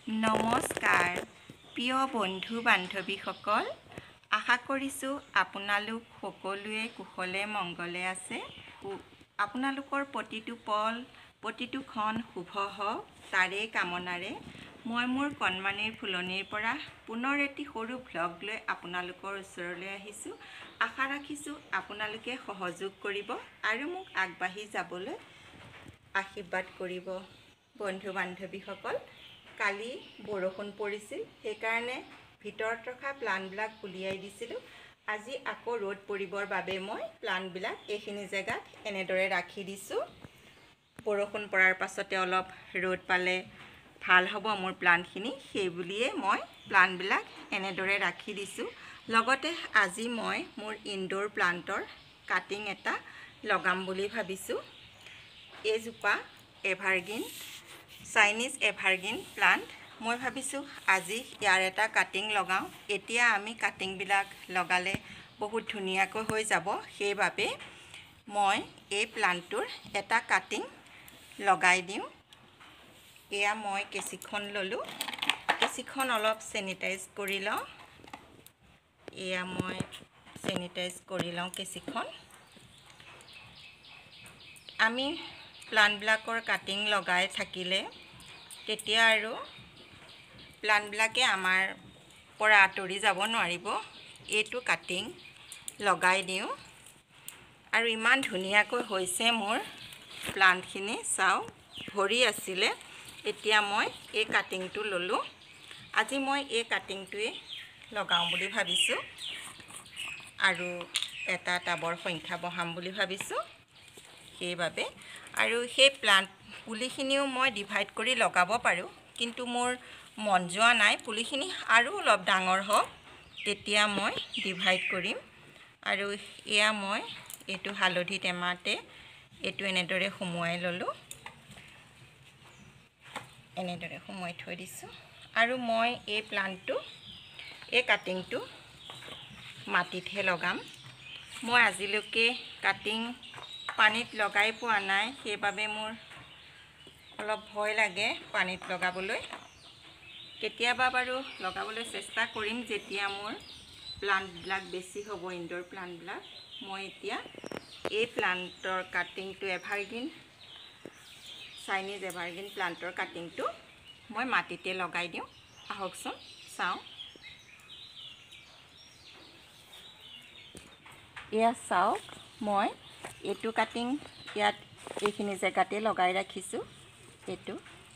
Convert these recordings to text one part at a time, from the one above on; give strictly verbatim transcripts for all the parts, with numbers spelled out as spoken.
নমস্কাৰ প্ৰিয় বন্ধু বান্ধৱীসকল, আশা কৰিছোঁ আপোনালোক সকলোৱে কুশলে মংগলে আছে। আপোনালোকৰ প্ৰতিটো পল প্ৰতিটো ক্ষণ শুভ হওক তাৰে কামনাৰে মই মোৰ কণমানিৰ ফুলনিৰ পৰা পুনৰ এটি সৰু ভ্লগ লৈ আপোনালোকৰ ওচৰলৈ আহিছোঁ। আশা ৰাখিছোঁ আপোনালোকে সহযোগ কৰিব আৰু মোক আগবাঢ়ি যাবলৈ আশীৰ্বাদ কৰিব। বন্ধু বান্ধৱীসকল, কালি বৰষুণ পৰিছিল, সেইকাৰণে ভিতৰত ৰখা প্লাণ্টবিলাক উলিয়াই দিছিলোঁ। আজি আকৌ ৰ'দ পৰিবৰ বাবে মই প্লাণ্টবিলাক এইখিনি জেগাত এনেদৰে ৰাখি দিছোঁ। বৰষুণ পৰাৰ পাছতে অলপ ৰ'দ পালে ভাল হ'ব মোৰ প্লাণ্টখিনি, সেই বুলিয়ে মই প্লাণ্টবিলাক এনেদৰে ৰাখি দিছোঁ। লগতে আজি মই মোৰ ইনডোৰ প্লাণ্টৰ কাটিং এটা লগাম বুলি ভাবিছোঁ। এইজোপা এভাৰগ্ৰীণ চাইনিজ এভাৰগ্ৰীণ প্লাণ্ট। মই ভাবিছোঁ আজি ইয়াৰ এটা কাটিং লগাওঁ। এতিয়া আমি কাটিংবিলাক লগালে বহুত ধুনীয়াকৈ হৈ যাব, সেইবাবে মই এই প্লাণ্টটোৰ এটা কাটিং লগাই দিওঁ। এয়া মই কেঁচিখন ল'লোঁ, কেঁচিখন অলপ চেনিটাইজ কৰি লওঁ। এয়া মই চেনিটাইজ কৰি লওঁ কেঁচিখন। আমি প্লাণ্টবিলাকৰ কাটিং লগাই থাকিলে তেতিয়া আৰু প্লাণ্টবিলাকে আমাৰ পৰা আঁতৰি যাব নোৱাৰিব। এইটো কাটিং লগাই দিওঁ আৰু ইমান ধুনীয়াকৈ হৈছে মোৰ প্লাণ্টখিনি। চাওঁ, ভৰি আছিলে, এতিয়া মই এই কাটিংটো ল'লোঁ। আজি মই এই কাটিংটোৱে লগাওঁ বুলি ভাবিছোঁ আৰু এটা টাবৰ সংখ্যা বঢ়াম বুলি ভাবিছোঁ, সেইবাবে। আৰু সেই প্লাণ্ট পুলিখিনিও মই ডিভাইড কৰি লগাব পাৰোঁ, কিন্তু মোৰ মন যোৱা নাই। পুলিখিনি আৰু অলপ ডাঙৰ হওক, তেতিয়া মই ডিভাইড কৰিম। আৰু এয়া মই এইটো হালধি টেমাতে এইটো এনেদৰে সুমুৱাই ল'লোঁ, এনেদৰে সুমুৱাই থৈ দিছোঁ। আৰু মই এই প্লাণ্টটো এই কাটিংটো মাটিতহে লগাম। মই আজিলৈকে কাটিং পানীত লগাই পোৱা নাই, সেইবাবে মোৰ অলপ ভয় লাগে পানীত লগাবলৈ। কেতিয়াবা বাৰু লগাবলৈ চেষ্টা কৰিম যেতিয়া মোৰ প্লাণ্টবিলাক বেছি হ'ব, ইনডোৰ প্লাণ্টবিলাক। মই এতিয়া এই প্লাণ্টৰ কাটিংটো এভাৰগ্ৰীণ চাইনিজ এভাৰগ্ৰীণ প্লাণ্টৰ কাটিংটো মই মাটিতে লগাই দিওঁ। আহকচোন চাওঁ। এয়া চাওক, মই এইটো কাটিং ইয়াত এইখিনি জেগাতে লগাই ৰাখিছোঁ। এইটো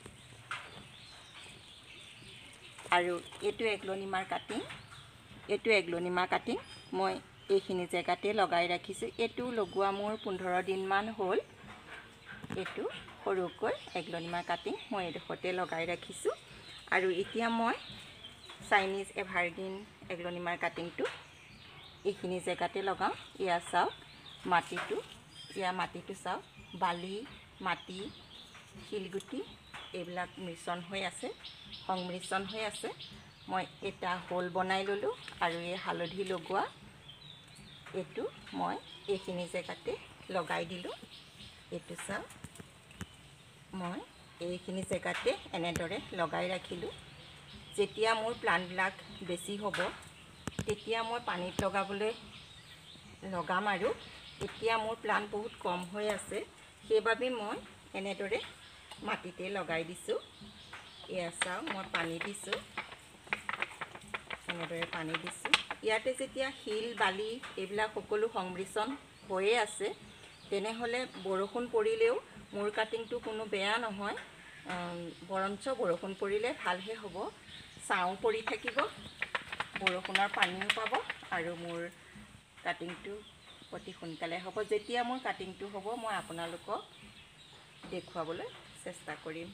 আৰু এইটো এগ্লনিমাৰ কাটিং, এইটো এগ্লনিমা কাটিং মই এইখিনি জেগাতে লগাই ৰাখিছোঁ। এইটো লগোৱা মোৰ পোন্ধৰ দিনমান হ'ল। এইটো সৰুকৈ এগ্লনিমা কাটিং মই এইডোখৰতে লগাই ৰাখিছোঁ। আৰু এতিয়া মই চাইনিজ এভাৰগ্ৰীণ এগ্লনিমাৰ কাটিংটো এইখিনি জেগাতে লগাওঁ। এয়া চাওক মাটিটো, এয়া মাটিটো চাওক, বালি, মাটি, শিলগুটি এইবিলাক মিশ্ৰণ হৈ আছে, সংমিশ্ৰণ হৈ আছে। মই এটা হোল বনাই ল'লোঁ আৰু এই হালধি লগোৱা এইটো মই এইখিনি জেগাতে লগাই দিলোঁ। এইটো চাওক, মই এইখিনি জেগাতে এনেদৰে লগাই ৰাখিলোঁ। যেতিয়া মোৰ প্লাণ্টবিলাক বেছি হ'ব, তেতিয়া মই পানীত লগাবলৈ লগাম। আৰু এতিয়া মোৰ প্লাণ্ট বহুত কম হৈ আছে, সেইবাবে মই এনেদৰে মাটিতে লগাই দিছোঁ। এয়া চাওক, মই পানী দিছোঁ, এনেদৰে পানী দিছোঁ। ইয়াতে যেতিয়া শিল বালি এইবিলাক সকলো সংমিশ্ৰণ হৈয়ে আছে, তেনেহ'লে বৰষুণ পৰিলেও মোৰ কাটিংটো কোনো বেয়া নহয়, বৰঞ্চ বৰষুণ পৰিলে ভালহে হ'ব। ছাঁও পৰি থাকিব, বৰষুণৰ পানীও পাব আৰু মোৰ কাটিংটো অতি সোনকালে হ'ব। যেতিয়া মোৰ কাটিংটো হ'ব মই আপোনালোকক দেখুৱাবলৈ চেষ্টা কৰিম।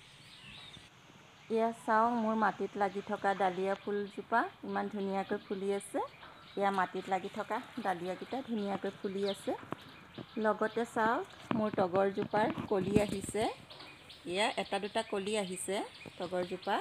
এয়া চাওক, মোৰ মাটিত লাগি থকা ডালিয়া ফুলজোপা ইমান ধুনীয়াকৈ ফুলি আছে। এয়া মাটিত লাগি থকা ডালিয়াকেইটা ধুনীয়াকৈ ফুলি আছে। লগতে চাওক, মোৰ তগৰজোপাৰ কলি আহিছে। এয়া এটা দুটা কলি আহিছে তগৰজোপা।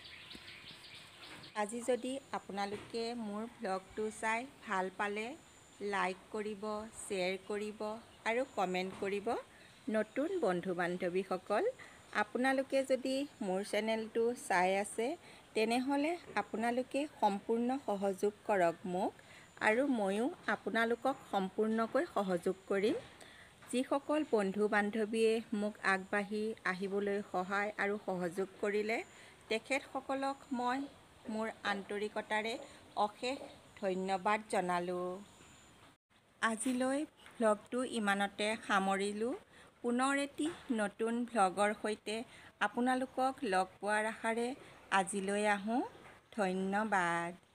আজি যদি আপোনালোকে মোৰ ব্লগটো চাই ভাল পালে লাইক কৰিব, শ্বেয়াৰ কৰিব আৰু কমেণ্ট কৰিব। নতুন বন্ধু বান্ধৱীসকল আপোনালোকে যদি মোৰ চেনেলটো চাই আছে তেনেহ'লে আপোনালোকে সম্পূৰ্ণ সহযোগ কৰক মোক, আৰু ময়ো আপোনালোকক সম্পূৰ্ণকৈ সহযোগ কৰিম। যিসকল বন্ধু বান্ধৱীয়ে মোক আগবাঢ়ি আহিবলৈ সহায় আৰু সহযোগ কৰিলে তেখেতসকলক মই মোৰ আন্তৰিকতাৰে অশেষ ধন্যবাদ জনালোঁ। আজিলৈ ভ্লগটো ইমানতে সামৰিলোঁ। পুনৰ এটি নতুন ভ্লগৰ সৈতে আপোনালোকক লগ পোৱাৰ আশাৰে আজিলৈ আহোঁ। ধন্যবাদ।